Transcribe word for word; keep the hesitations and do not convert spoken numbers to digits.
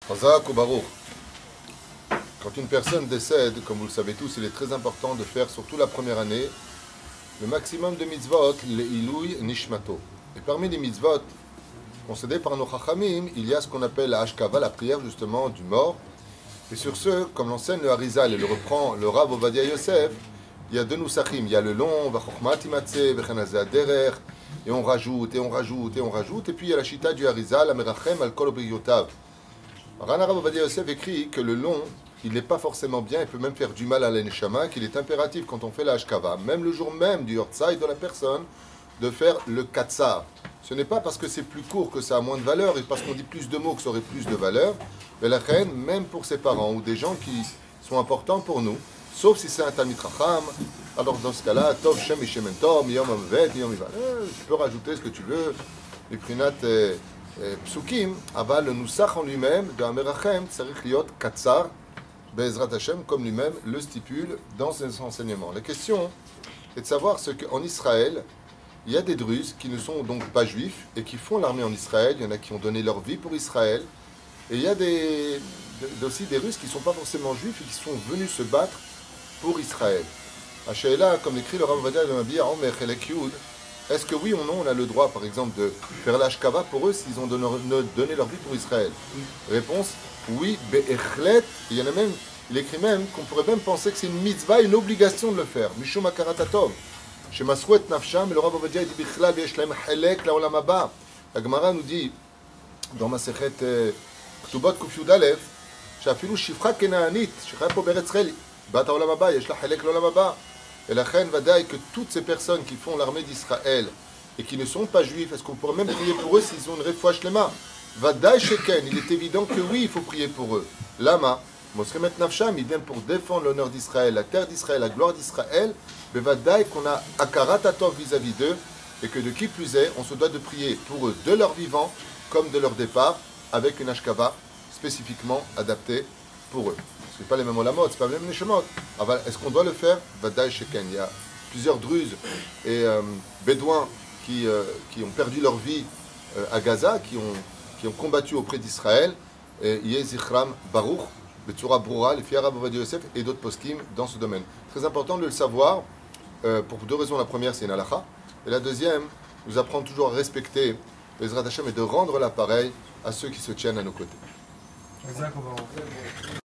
Chazak ou Baruch. Quand une personne décède, comme vous le savez tous, il est très important de faire, surtout la première année, le maximum de mitzvot, le ilouy nishmato. Et parmi les mitzvot concédés par nos chachamim, il y a ce qu'on appelle la hashkava, la prière justement du mort. Et sur ce, comme l'enseigne le Harizal et le reprend le Rav Ovadia Yosef, il y a deux nusachim, il y a le long, vachokmat imatze, vechanazeh aderer, et on rajoute, et on rajoute, et on rajoute, et puis il y a la chita du Harizal, amerachem al kol obriyotav. Rav Ovadia Yosef écrit que le long, il n'est pas forcément bien, il peut même faire du mal à l'eneshama, qu'il est impératif quand on fait la hashkava, même le jour même du yortzai de la personne, de faire le katsar. Ce n'est pas parce que c'est plus court que ça a moins de valeur, et parce qu'on dit plus de mots que ça aurait plus de valeur, mais la reine, même pour ses parents, ou des gens qui sont importants pour nous, sauf si c'est un Talmid Chacham, alors dans ce cas-là, Tov Shem Ishem Tov, Miyom Amvet, Miyom Ivan, tu peux rajouter ce que tu veux, les Prinat Psukim, aval le Nusach en lui-même, de Amerachem, Tsarich Liot Katsar, Be'ezrat Hashem, comme lui-même le stipule dans ses enseignements. La question est de savoir ce qu'en Israël, il y a des Druzes qui ne sont donc pas juifs et qui font l'armée en Israël. Il y en a qui ont donné leur vie pour Israël. Et il y a des, aussi des Russes qui ne sont pas forcément juifs et qui sont venus se battre pour Israël. Hachaïla, comme l'écrit le Rav Ovadia de Mabia, est-ce que oui ou non on a le droit, par exemple, de faire l'ashkava pour eux s'ils ont donné, donné leur vie pour Israël? Réponse, oui, be'echlet. Il y en a même, il écrit même qu'on pourrait même penser que c'est une mitzvah, une obligation de le faire. Mishum akaratatov. Chez Masrouet Nafsham, le Rav Ovadia dit Bichlal yesh lahem chelek laolam haba. La Gemara nous dit dans Masechet Ktubot Kuf Yud Aleph, שאפילו שפחה כנענית שחיה פה בארץ ישראל, בת העולם הבא, יש לה חלק לעולם הבא. ולכן ודאי que toutes ces personnes qui font l'armée d'Israël et qui ne sont pas juifs, est-ce qu'on pourrait même prier pour eux s'ils ont une refoua shlema? ודאי שכן, il est évident que oui, il faut prier pour eux. Lama, Mosremet Nafsham, ils viennent pour défendre l'honneur d'Israël, la terre d'Israël, la gloire d'Israël. Mais wadai qu'on a akarat atov vis-à-vis d'eux, et que de qui plus est, on se doit de prier pour eux de leur vivant comme de leur départ, avec une hashkava spécifiquement adaptée pour eux. Ce n'est pas les mêmes olamot, c'est pas les mêmes neshemot. Est-ce qu'on doit le faire? Wadai sheken. Il y a plusieurs druzes et euh, bédouins qui, euh, qui ont perdu leur vie euh, à Gaza, qui ont, qui ont combattu auprès d'Israël. Yezichram Baruch, Betsura Broura, les filles Rav Ovadia Yosef et d'autres poskim dans ce domaine. Très important de le savoir, euh, pour deux raisons. La première, c'est une halakha. Et la deuxième, nous apprend toujours à respecter les Bezrat Hashem et de rendre l'appareil à ceux qui se tiennent à nos côtés.